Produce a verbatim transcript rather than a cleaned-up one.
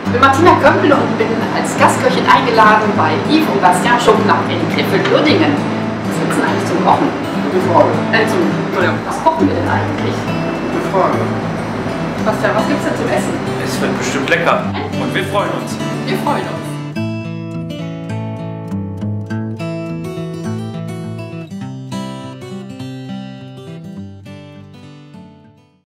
Ich bin Martina Kömpel und bin als Gastköchin eingeladen bei Yves und Bastien Schuppner in Krefeld-Uerdingen. Was gibt es denn eigentlich zum Kochen? Gute Frage. Äh, zum, Entschuldigung, was kochen wir denn eigentlich? Gute Frage. Bastian, was gibt es denn zum Essen? Es wird bestimmt lecker. Und wir freuen uns. Wir freuen uns.